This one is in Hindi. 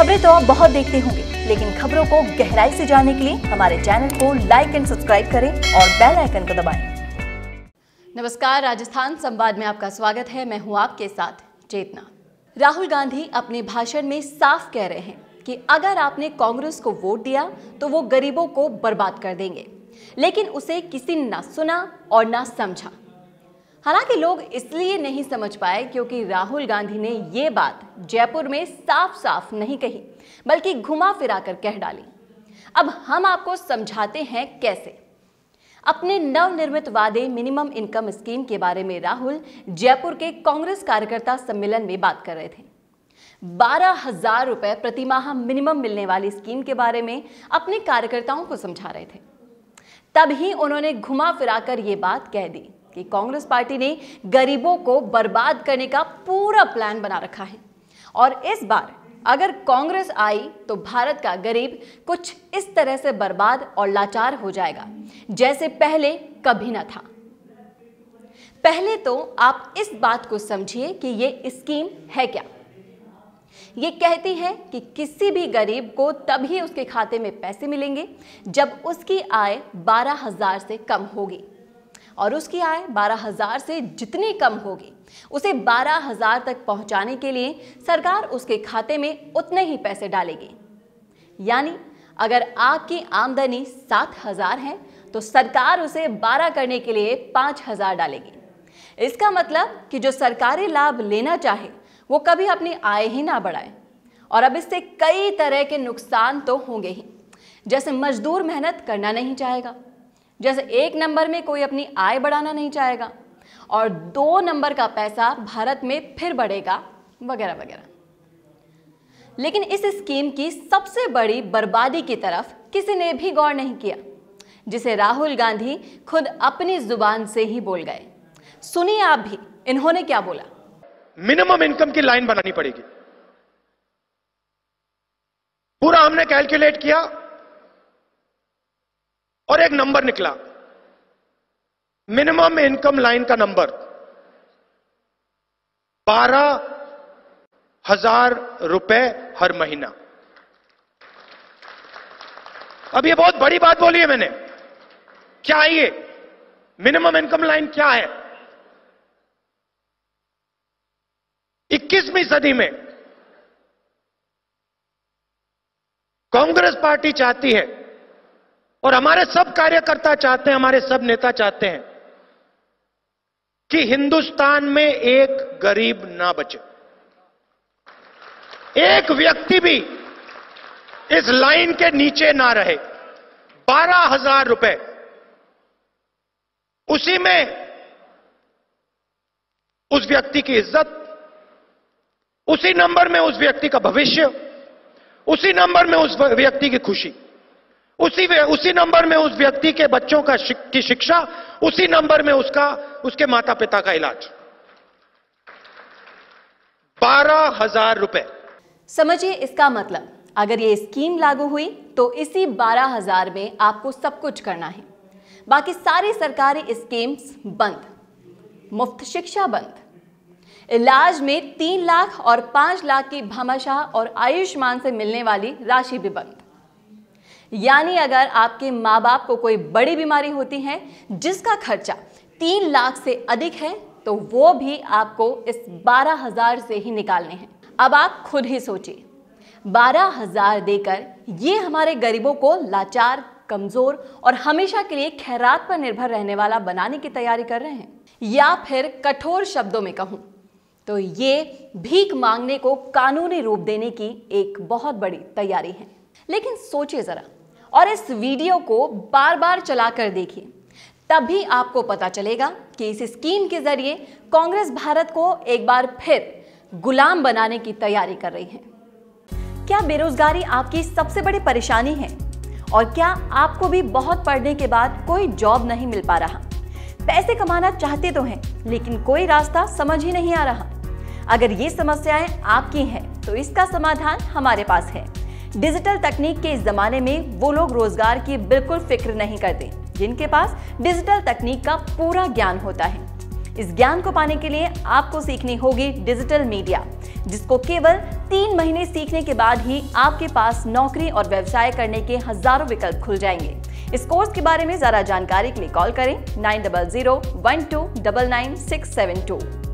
खबरें तो आप बहुत देखते होंगे, लेकिन खबरों को गहराई से जानने के लिए हमारे चैनल को लाइक एंड सब्सक्राइब करें और बेल आइकन को दबाएं। नमस्कार, राजस्थान संवाद में आपका स्वागत है। मैं हूं आपके साथ चेतना। राहुल गांधी अपने भाषण में साफ कह रहे हैं कि अगर आपने कांग्रेस को वोट दिया तो वो गरीबों को बर्बाद कर देंगे, लेकिन उसे किसी ने ना सुना और ना समझा। हालांकि लोग इसलिए नहीं समझ पाए क्योंकि राहुल गांधी ने ये बात जयपुर में साफ साफ नहीं कही, बल्कि घुमा फिरा कर कह डाली। अब हम आपको समझाते हैं कैसे। अपने नवनिर्मित वादे मिनिमम इनकम स्कीम के बारे में राहुल जयपुर के कांग्रेस कार्यकर्ता सम्मेलन में बात कर रहे थे। 12,000 रुपए प्रति माह मिनिमम मिलने वाली स्कीम के बारे में अपने कार्यकर्ताओं को समझा रहे थे। तभी उन्होंने घुमा फिराकर ये बात कह दी कि कांग्रेस पार्टी ने गरीबों को बर्बाद करने का पूरा प्लान बना रखा है और इस बार अगर कांग्रेस आई तो भारत का गरीब कुछ इस तरह से बर्बाद और लाचार हो जाएगा जैसे पहले कभी न था। पहले तो आप इस बात को समझिए कि ये स्कीम है क्या। ये कहती है कि किसी भी गरीब को तभी उसके खाते में पैसे मिलेंगे जब उसकी आय 12,000 से कम होगी, और उसकी आय 12,000 से जितनी कम होगी उसे 12,000 तक पहुंचाने के लिए सरकार उसके खाते में उतने ही पैसे डालेगी। यानी अगर आपकी आमदनी 7,000 है तो सरकार उसे 12 करने के लिए 5,000 डालेगी। इसका मतलब कि जो सरकारी लाभ लेना चाहे वो कभी अपनी आय ही ना बढ़ाए, और अब इससे कई तरह के नुकसान तो होंगे ही। जैसे मजदूर मेहनत करना नहीं चाहेगा, जैसे 1 नंबर में कोई अपनी आय बढ़ाना नहीं चाहेगा, और 2 नंबर का पैसा भारत में फिर बढ़ेगा, वगैरह वगैरह। लेकिन इस स्कीम की सबसे बड़ी बर्बादी की तरफ किसी ने भी गौर नहीं किया, जिसे राहुल गांधी खुद अपनी जुबान से ही बोल गए। सुनिए आप भी इन्होंने क्या बोला। मिनिमम इनकम की लाइन बनानी पड़ेगी। पूरा हमने कैलकुलेट किया और एक नंबर निकला। मिनिमम इनकम लाइन का नंबर 12,000 रुपए हर महीना। अब ये बहुत बड़ी बात बोली है मैंने। क्या है ये मिनिमम इनकम लाइन? क्या है? 21वीं सदी में कांग्रेस पार्टी चाहती है और हमारे सब कार्यकर्ता चाहते हैं, हमारे सब नेता चाहते हैं कि हिंदुस्तान में एक गरीब ना बचे, एक व्यक्ति भी इस लाइन के नीचे ना रहे। 12,000 रुपए, उसी में उस व्यक्ति की इज्जत, उसी नंबर में उस व्यक्ति का भविष्य, उसी नंबर में उस व्यक्ति की खुशी, उसी नंबर में उस व्यक्ति के बच्चों की शिक्षा, उसी नंबर में उसके माता पिता का इलाज। 12,000 रुपए। समझिए इसका मतलब, अगर ये स्कीम लागू हुई तो इसी 12,000 में आपको सब कुछ करना है। बाकी सारी सरकारी स्कीम्स बंद, मुफ्त शिक्षा बंद, इलाज में 3 लाख और 5 लाख की भामाशाह और आयुष्मान से मिलने वाली राशि भी बंद। यानी अगर आपके माँ बाप को कोई बड़ी बीमारी होती है जिसका खर्चा 3 लाख से अधिक है तो वो भी आपको इस 12,000 से ही निकालने हैं। अब आप खुद ही सोचिए, 12,000 देकर ये हमारे गरीबों को लाचार, कमजोर और हमेशा के लिए खैरात पर निर्भर रहने वाला बनाने की तैयारी कर रहे हैं, या फिर कठोर शब्दों में कहूं तो ये भीख मांगने को कानूनी रूप देने की एक बहुत बड़ी तैयारी है। लेकिन सोचिए जरा और इस वीडियो को बार बार चलाकर देखिए, तभी आपको पता चलेगा कि इस स्कीम के जरिए कांग्रेस भारत को एक बार फिर गुलाम बनाने की तैयारी कर रही है। क्या बेरोजगारी आपकी सबसे बड़ी परेशानी है? और क्या आपको भी बहुत पढ़ने के बाद कोई जॉब नहीं मिल पा रहा? पैसे कमाना चाहते तो हैं लेकिन कोई रास्ता समझ ही नहीं आ रहा। अगर ये समस्याएं आपकी हैं तो इसका समाधान हमारे पास है। डिजिटल तकनीक के इस जमाने में वो लोग रोजगार की बिल्कुल फिक्र नहीं करते जिनके पास डिजिटल तकनीक का पूरा ज्ञान होता है। इस ज्ञान को पाने के लिए आपको सीखनी होगी डिजिटल मीडिया, जिसको केवल 3 महीने सीखने के बाद ही आपके पास नौकरी और व्यवसाय करने के हजारों विकल्प खुल जाएंगे। इस कोर्स के बारे में ज्यादा जानकारी के लिए कॉल करें 9001299672।